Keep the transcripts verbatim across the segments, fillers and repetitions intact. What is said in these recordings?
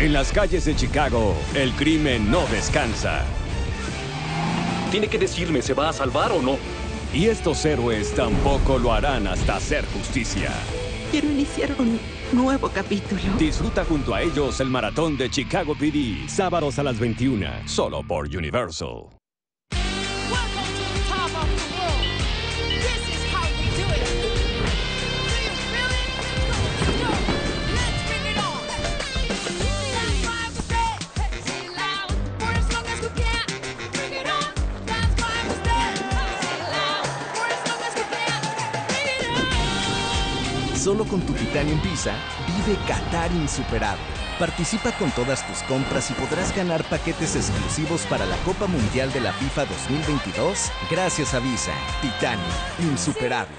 En las calles de Chicago, el crimen no descansa. Tiene que decirme, ¿se va a salvar o no? Y estos héroes tampoco lo harán hasta hacer justicia. Quiero iniciar un nuevo capítulo. Disfruta junto a ellos el maratón de Chicago P D, sábados a las veintiuna, solo por Universal. Solo con tu Titanium Visa, vive Qatar insuperable. Participa con todas tus compras y podrás ganar paquetes exclusivos para la Copa Mundial de la FIFA dos mil veintidós gracias a Visa. Titanium, insuperable.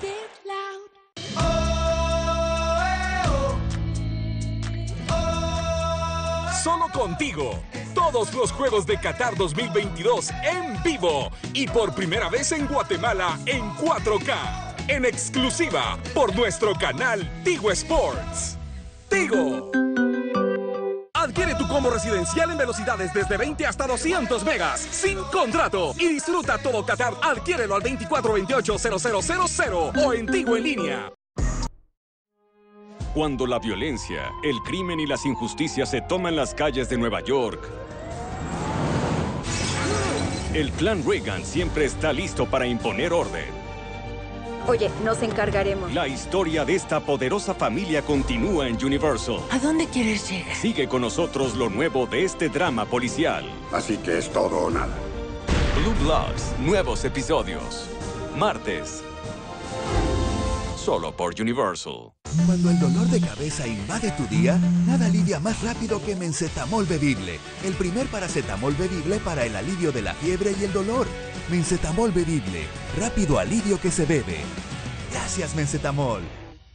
Solo contigo. Todos los juegos de Qatar dos mil veintidós en vivo y por primera vez en Guatemala en cuatro K. En exclusiva por nuestro canal Tigo Sports. ¡Tigo! Adquiere tu combo residencial en velocidades desde veinte hasta doscientos megas, sin contrato. Y disfruta todo Qatar. Adquiérelo al veinticuatro veintiocho cero cero cero cero o en Tigo en línea. Cuando la violencia, el crimen y las injusticias se toman las calles de Nueva York, el clan Reagan siempre está listo para imponer orden. Oye, nos encargaremos. La historia de esta poderosa familia continúa en Universal. ¿A dónde quieres llegar? Sigue con nosotros lo nuevo de este drama policial. Así que es todo o nada. Blue Bloods, nuevos episodios. Martes. Solo por Universal. Cuando el dolor de cabeza invade tu día, nada alivia más rápido que Mencetamol bebible. El primer paracetamol bebible para el alivio de la fiebre y el dolor. Mencetamol bebible. Rápido alivio que se bebe. Gracias, Mencetamol.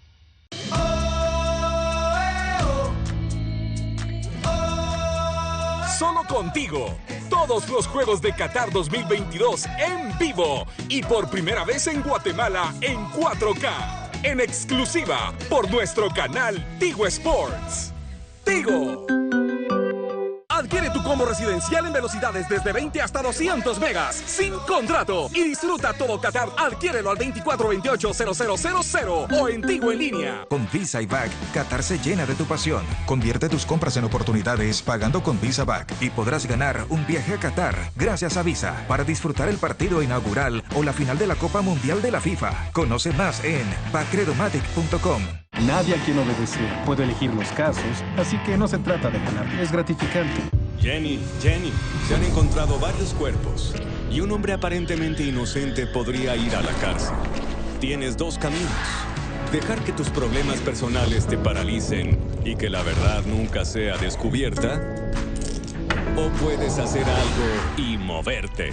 Solo contigo. Todos los juegos de Qatar dos mil veintidós en vivo y por primera vez en Guatemala en cuatro K. En exclusiva por nuestro canal Tigo Sports. ¡Tigo! Adquiere tu combo residencial en velocidades desde veinte hasta doscientos megas, sin contrato. Y disfruta todo Qatar. Adquiérelo al veinticuatro veintiocho cero cero cero cero o en Tigo en línea. Con Visa y Back, Qatar se llena de tu pasión. Convierte tus compras en oportunidades pagando con Visa Back y podrás ganar un viaje a Qatar gracias a Visa para disfrutar el partido inaugural o la final de la Copa Mundial de la FIFA. Conoce más en backredomatic punto com. Nadie a quien obedecer puede elegir los casos, así que no se trata de ganar, es gratificante. Jenny, Jenny, se han encontrado varios cuerpos y un hombre aparentemente inocente podría ir a la cárcel. Tienes dos caminos. Dejar que tus problemas personales te paralicen y que la verdad nunca sea descubierta. O puedes hacer algo y moverte.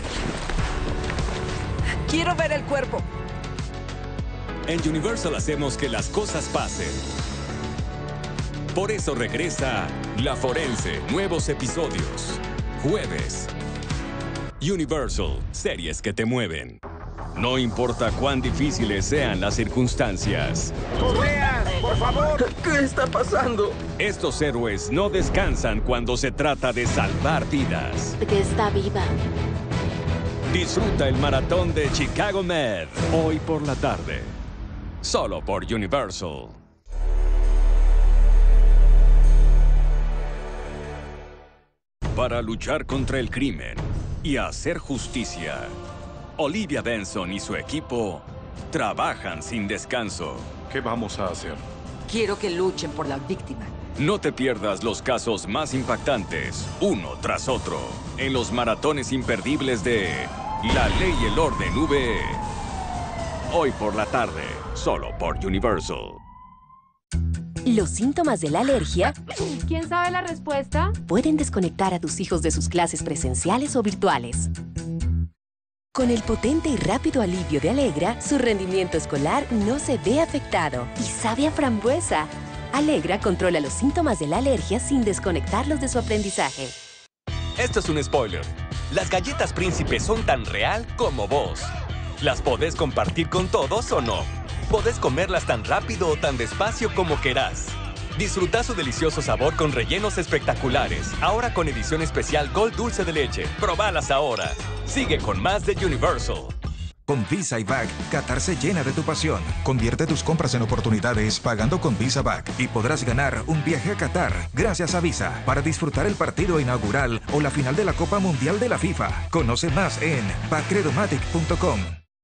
Quiero ver el cuerpo. En Universal hacemos que las cosas pasen. Por eso regresa La Forense, nuevos episodios. Jueves. Universal, series que te mueven. No importa cuán difíciles sean las circunstancias. ¡Correan, por favor! ¿Qué está pasando? Estos héroes no descansan cuando se trata de salvar vidas. Que está viva. Disfruta el maratón de Chicago Med hoy por la tarde. Solo por Universal. Para luchar contra el crimen y hacer justicia, Olivia Benson y su equipo trabajan sin descanso. ¿Qué vamos a hacer? Quiero que luchen por la víctima. No te pierdas los casos más impactantes, uno tras otro, en los maratones imperdibles de La Ley y el Orden V E. Hoy por la tarde, solo por Universal. Los síntomas de la alergia... ¿Quién sabe la respuesta? ...pueden desconectar a tus hijos de sus clases presenciales o virtuales. Con el potente y rápido alivio de Alegra, su rendimiento escolar no se ve afectado y sabe a frambuesa. Alegra controla los síntomas de la alergia sin desconectarlos de su aprendizaje. Esto es un spoiler. Las galletas Príncipe son tan real como vos. Las podés compartir con todos o no. Podés comerlas tan rápido o tan despacio como querás. Disfruta su delicioso sabor con rellenos espectaculares. Ahora con edición especial Gold Dulce de Leche. Probalas ahora. Sigue con más de Universal. Con Visa y Back, Qatar se llena de tu pasión. Convierte tus compras en oportunidades pagando con Visa Back y podrás ganar un viaje a Qatar gracias a Visa para disfrutar el partido inaugural o la final de la Copa Mundial de la FIFA. Conoce más en backcredomatic punto com.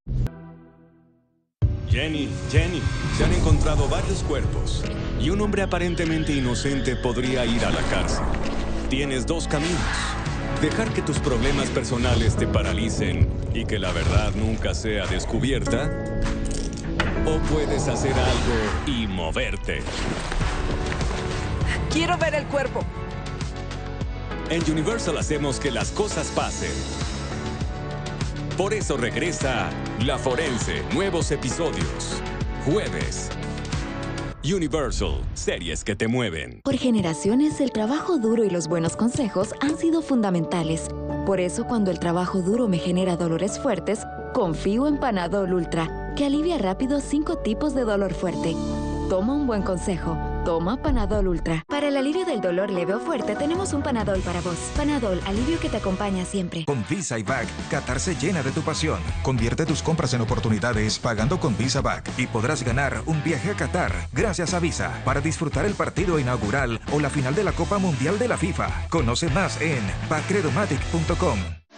Jenny, Jenny, se han encontrado varios cuerpos y un hombre aparentemente inocente podría ir a la cárcel. Tienes dos caminos. Dejar que tus problemas personales te paralicen y que la verdad nunca sea descubierta. O puedes hacer algo y moverte. Quiero ver el cuerpo. En Universal hacemos que las cosas pasen. Por eso regresa La Forense, nuevos episodios. Jueves. Universal, series que te mueven. Por generaciones, el trabajo duro y los buenos consejos han sido fundamentales. Por eso, cuando el trabajo duro me genera dolores fuertes, confío en Panadol Ultra, que alivia rápido cinco tipos de dolor fuerte. Toma un buen consejo. Toma Panadol Ultra. Para el alivio del dolor leve o fuerte, tenemos un Panadol para vos. Panadol, alivio que te acompaña siempre. Con Visa y Back, Qatar se llena de tu pasión. Convierte tus compras en oportunidades pagando con Visa Back y podrás ganar un viaje a Qatar gracias a Visa para disfrutar el partido inaugural o la final de la Copa Mundial de la FIFA. Conoce más en backcredomatic punto com.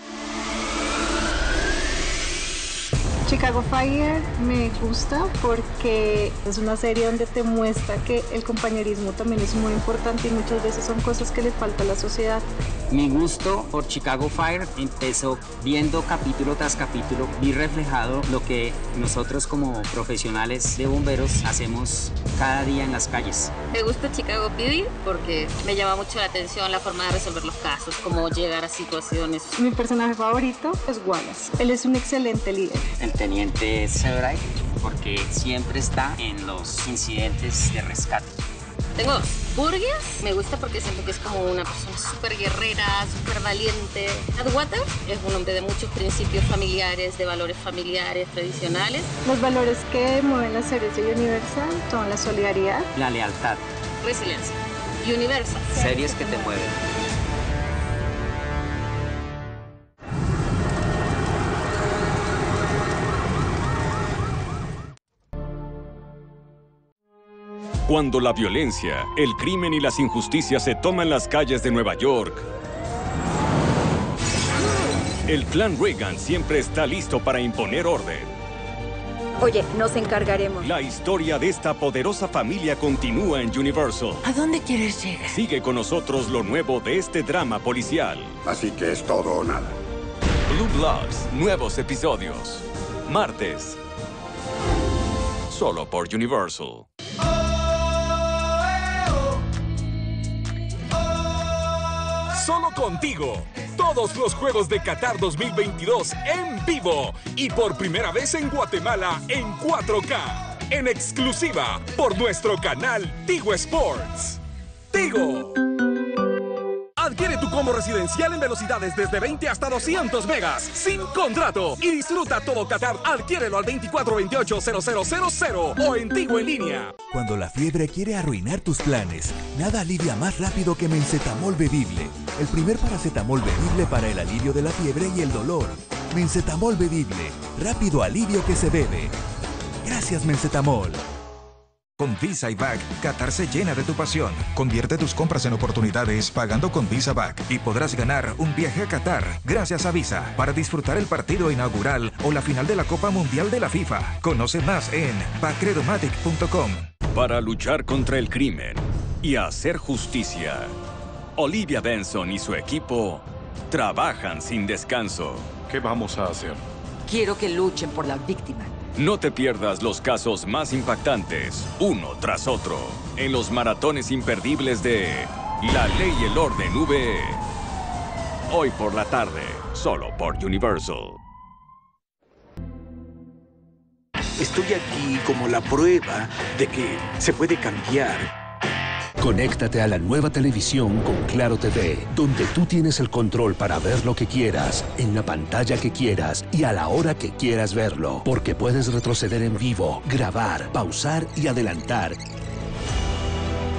Chicago Fire me gusta porque es una serie donde te muestra que el compañerismo también es muy importante y muchas veces son cosas que le falta a la sociedad. Mi gusto por Chicago Fire empezó viendo capítulo tras capítulo, vi reflejado lo que nosotros como profesionales de bomberos hacemos cada día en las calles. Me gusta Chicago P D porque me llama mucho la atención la forma de resolver los casos, cómo llegar a situaciones. Mi personaje favorito es Wallace, él es un excelente líder. El teniente Severide porque siempre está en los incidentes de rescate. Tengo dos. Burgess me gusta porque siento que es como una persona súper guerrera, súper valiente. Atwater es un hombre de muchos principios familiares, de valores familiares tradicionales. Los valores que mueven las series de Universal son la solidaridad, la lealtad, resiliencia. Universal. Series que te mueven. Cuando la violencia, el crimen y las injusticias se toman las calles de Nueva York, el clan Reagan siempre está listo para imponer orden. Oye, nos encargaremos. La historia de esta poderosa familia continúa en Universal. ¿A dónde quieres llegar? Sigue con nosotros lo nuevo de este drama policial. Así que es todo o nada. Blue Bloods, nuevos episodios. Martes. Solo por Universal. Solo contigo. Todos los juegos de Qatar dos mil veintidós en vivo y por primera vez en Guatemala en cuatro K. En exclusiva por nuestro canal Tigo Sports. Tigo. Adquiere tu combo residencial en velocidades desde veinte hasta doscientos megas, sin contrato. Y disfruta todo Qatar. Adquiérelo al veinticuatro veintiocho cero cero cero cero o en Tigo en línea. Cuando la fiebre quiere arruinar tus planes, nada alivia más rápido que Mencetamol Bebible. El primer paracetamol bebible para el alivio de la fiebre y el dolor. Mencetamol Bebible. Rápido alivio que se bebe. Gracias, Mencetamol. Con Visa y Back, Qatar se llena de tu pasión. Convierte tus compras en oportunidades pagando con Visa Back y podrás ganar un viaje a Qatar gracias a Visa para disfrutar el partido inaugural o la final de la Copa Mundial de la FIFA. Conoce más en backcredomatic punto com. Para luchar contra el crimen y hacer justicia, Olivia Benson y su equipo trabajan sin descanso. ¿Qué vamos a hacer? Quiero que luchen por la víctima. No te pierdas los casos más impactantes, uno tras otro, en los maratones imperdibles de La Ley y el Orden V E. Hoy por la tarde, solo por Universal. Estoy aquí como la prueba de que se puede cambiar. Conéctate a la nueva televisión con Claro T V, donde tú tienes el control para ver lo que quieras, en la pantalla que quieras y a la hora que quieras verlo, porque puedes retroceder en vivo, grabar, pausar y adelantar.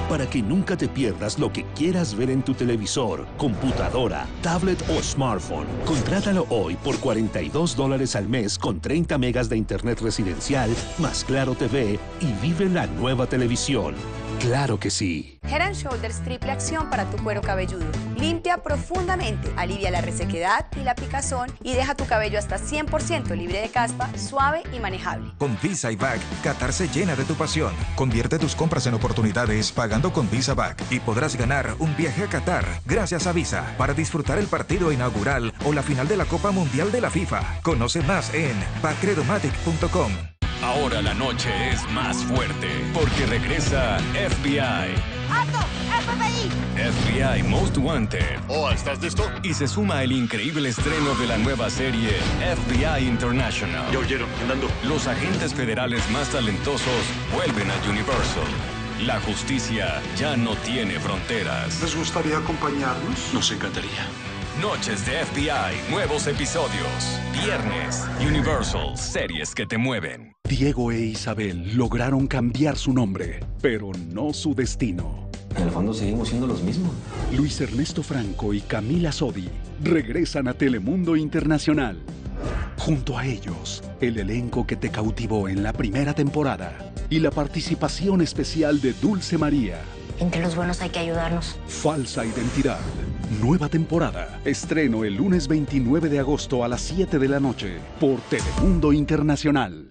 para que nunca te pierdas lo que quieras ver en tu televisor, computadora, tablet o smartphone. Contrátalo hoy por cuarenta y dos dólares al mes con treinta megas de internet residencial más Claro T V y vive la nueva televisión. ¡Claro que sí! Head and Shoulders triple acción para tu cuero cabelludo. Limpia profundamente, alivia la resequedad y la picazón y deja tu cabello hasta cien por ciento libre de caspa, suave y manejable. Con Visa y Back, Qatar se llena de tu pasión. Convierte tus compras en oportunidades pagando con Visa Back y podrás ganar un viaje a Qatar gracias a Visa para disfrutar el partido inaugural o la final de la Copa Mundial de la FIFA. Conoce más en back credomatic punto com. Ahora la noche es más fuerte porque regresa F B I. ¡Alto! ¡F B I! F B I Most Wanted. Oh, ¿estás listo? Y se suma el increíble estreno de la nueva serie F B I International. ¿Ya oyeron? Andando. Los agentes federales más talentosos vuelven a Universal. La justicia ya no tiene fronteras. ¿Les gustaría acompañarnos? Nos encantaría. Noches de F B I, nuevos episodios. Viernes, Universal, series que te mueven. Diego e Isabel lograron cambiar su nombre, pero no su destino. En el fondo seguimos siendo los mismos. Luis Ernesto Franco y Camila Sodi regresan a Telemundo Internacional. Junto a ellos, el elenco que te cautivó en la primera temporada y la participación especial de Dulce María. Entre los buenos hay que ayudarnos. Falsa Identidad. Nueva temporada. Estreno el lunes veintinueve de agosto a las siete de la noche por Telemundo Internacional.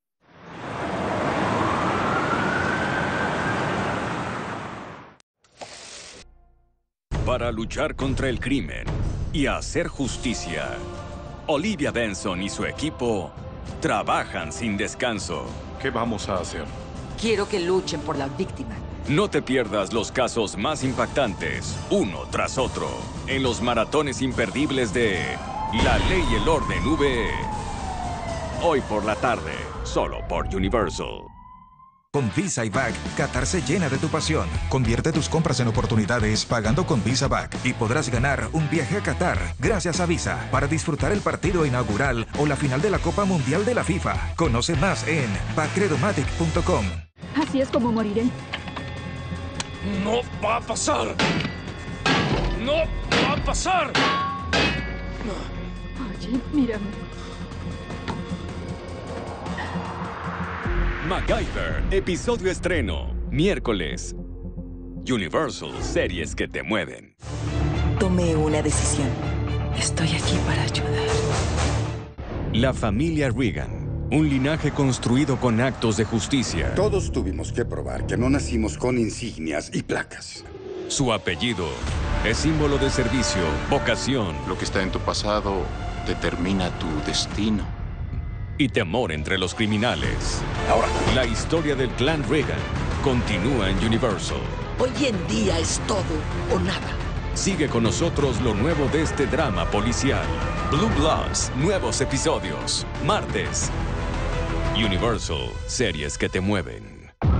Para luchar contra el crimen y hacer justicia, Olivia Benson y su equipo trabajan sin descanso. ¿Qué vamos a hacer? Quiero que luchen por la víctima. No te pierdas los casos más impactantes, uno tras otro, en los maratones imperdibles de La Ley y el Orden V E. Hoy por la tarde, solo por Universal. Con Visa y Back, Qatar se llena de tu pasión. Convierte tus compras en oportunidades pagando con Visa Back y podrás ganar un viaje a Qatar gracias a Visa para disfrutar el partido inaugural o la final de la Copa Mundial de la FIFA. Conoce más en back credomatic punto com. Así es como moriré. ¡No va a pasar! ¡No va a pasar! Oye, mírame. MacGyver, episodio estreno, miércoles. Universal, series que te mueven. Tomé una decisión. Estoy aquí para ayudar. La familia Reagan. Un linaje construido con actos de justicia. Todos tuvimos que probar que no nacimos con insignias y placas. Su apellido es símbolo de servicio, vocación. Lo que está en tu pasado determina tu destino. Y temor entre los criminales. Ahora, la historia del clan Reagan continúa en Universal. Hoy en día es todo o nada. Sigue con nosotros lo nuevo de este drama policial. Blue Bloods, nuevos episodios. Martes. Universal, series que te mueven.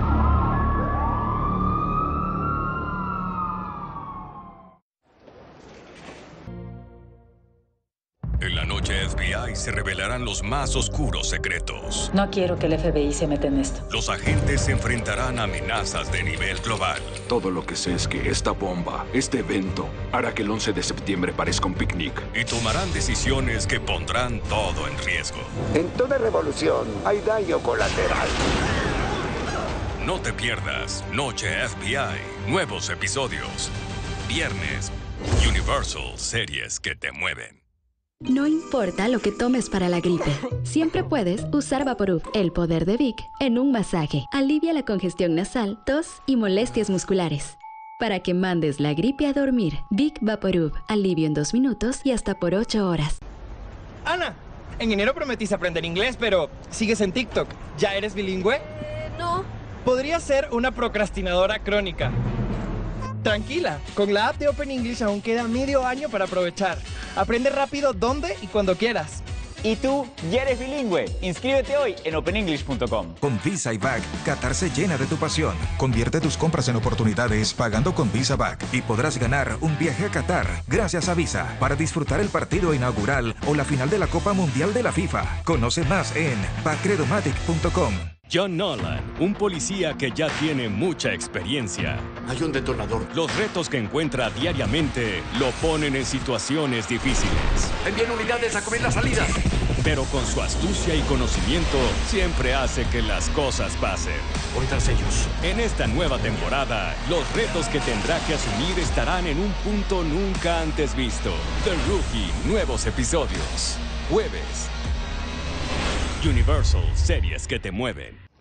En la noche F B I se revelarán los más oscuros secretos. No quiero que el F B I se meta en esto. Los agentes se enfrentarán a amenazas de nivel global. Todo lo que sé es que esta bomba, este evento, hará que el once de septiembre parezca un picnic. Y tomarán decisiones que pondrán todo en riesgo. En toda revolución hay daño colateral. No te pierdas Noche F B I, nuevos episodios. Viernes, Universal, series que te mueven. No importa lo que tomes para la gripe, siempre puedes usar Vaporub, el poder de Vic, en un masaje. Alivia la congestión nasal, tos y molestias musculares. Para que mandes la gripe a dormir, Vic Vaporub, alivio en dos minutos y hasta por ocho horas. Ana, en enero prometiste aprender inglés, pero sigues en TikTok. ¿Ya eres bilingüe? Eh, no. Podrías ser una procrastinadora crónica. Tranquila, con la app de Open English aún queda medio año para aprovechar. Aprende rápido donde y cuando quieras. ¿Y tú ya eres bilingüe? Inscríbete hoy en open english punto com. Con Visa y Back, Qatar se llena de tu pasión. Convierte tus compras en oportunidades pagando con Visa Back y podrás ganar un viaje a Qatar gracias a Visa para disfrutar el partido inaugural o la final de la Copa Mundial de la FIFA. Conoce más en back credomatic punto com. John Nolan, un policía que ya tiene mucha experiencia. Hay un detonador. Los retos que encuentra diariamente lo ponen en situaciones difíciles. Envíen unidades a cubrir las salidas. Pero con su astucia y conocimiento, siempre hace que las cosas pasen. Voy tras ellos. En esta nueva temporada, los retos que tendrá que asumir estarán en un punto nunca antes visto. The Rookie, nuevos episodios. Jueves. Universal, series que te mueven.